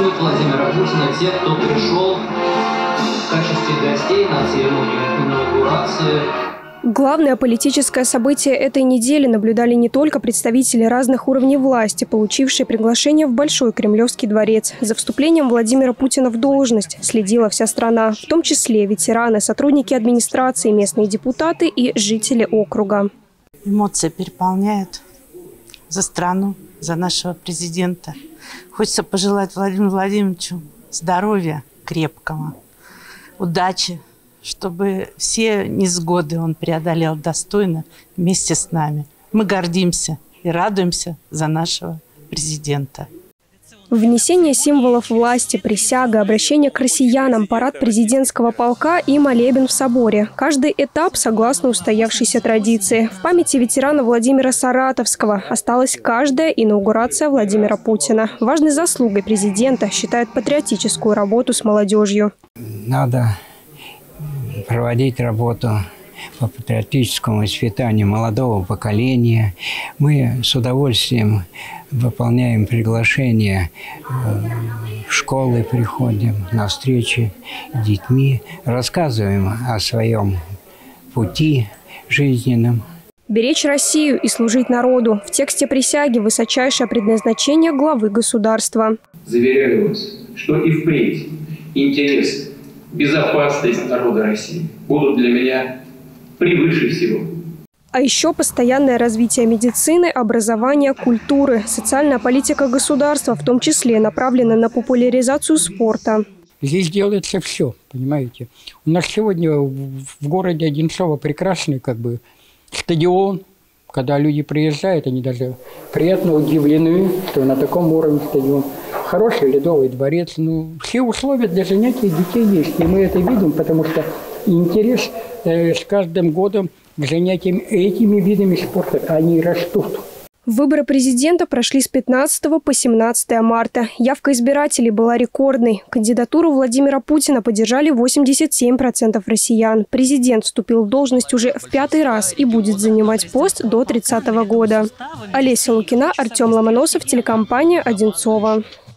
приветствуют Владимира Путина те, кто пришел в качестве гостей на церемонию инаугурации. Главное политическое событие этой недели наблюдали не только представители разных уровней власти, получившие приглашение в Большой Кремлевский дворец. За вступлением Владимира Путина в должность следила вся страна, в том числе ветераны, сотрудники администрации, местные депутаты и жители округа. Эмоции переполняют за страну, за нашего президента. Хочется пожелать Владимиру Владимировичу здоровья крепкого, удачи, чтобы все невзгоды он преодолел достойно вместе с нами. Мы гордимся и радуемся за нашего президента. Внесение символов власти, присяга, обращение к россиянам, парад президентского полка и молебен в соборе. Каждый этап согласно устоявшейся традиции. В памяти ветерана Владимира Саратовского осталась каждая инаугурация Владимира Путина. Важной заслугой президента считают патриотическую работу с молодежью. Надо проводить работу по патриотическому воспитанию молодого поколения. Мы с удовольствием выполняем приглашения в школы, приходим на встречи с детьми, рассказываем о своем пути жизненном. Беречь Россию и служить народу. В тексте присяги высочайшее предназначение главы государства. Заверяю вас, что и впредь интерес, безопасность народа России будут для меня превыше всего. А еще постоянное развитие медицины, образования, культуры. Социальная политика государства, в том числе, направлена на популяризацию спорта. Здесь делается все, понимаете. У нас сегодня в городе Одинцово прекрасный стадион. Когда люди приезжают, они даже приятно удивлены, что на таком уровне стадион. Хороший ледовый дворец. Все условия для занятий детей есть. И мы это видим, потому что интерес с каждым годом к занятиям этими видами спорта, они растут. Выборы президента прошли с 15 по 17 марта. Явка избирателей была рекордной. Кандидатуру Владимира Путина поддержали 87% россиян. Президент вступил в должность уже в 5-й раз и будет занимать пост до 30 года. Олеся Лукина, Артем Ломоносов, телекомпания «Одинцово».